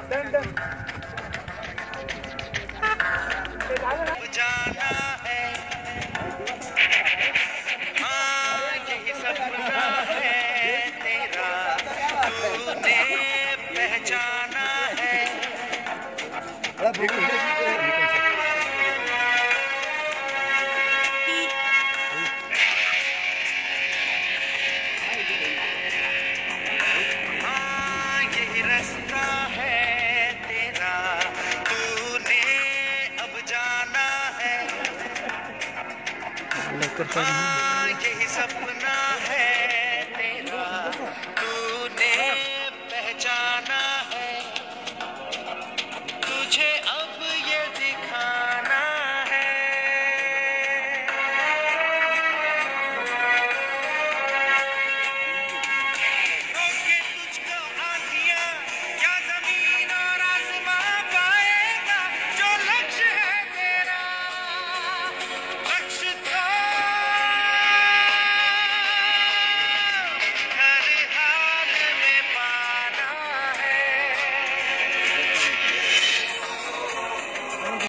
जाना है, हाँ यही सपना है तेरा, तूने पहचाना है। हाँ यही रास्ता है तेरा, तूने अब जाना है, हाँ यही सब